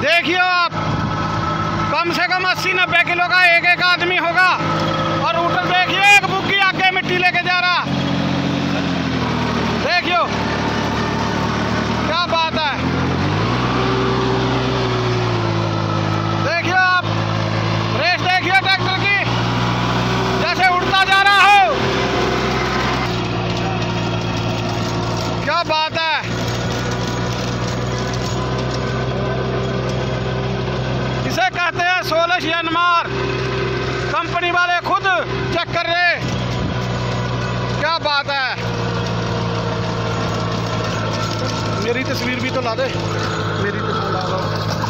देखिए आप, कम से कम 80-90 किलो का एक एक आदमी होगा। और रूटर देखिए, एक बुग्गी आगे मिट्टी लेके जा रहा। देखियो क्या बात है। देखिए आप, रेस देखिए ट्रैक्टर की, जैसे उड़ता जा रहा हो। क्या बात है। इसे कहते हैं 16 एनमार। कंपनी वाले खुद चेक कर रहे। क्या बात है। मेरी तस्वीर भी तो ला दे, मेरी तस्वीर ला दो।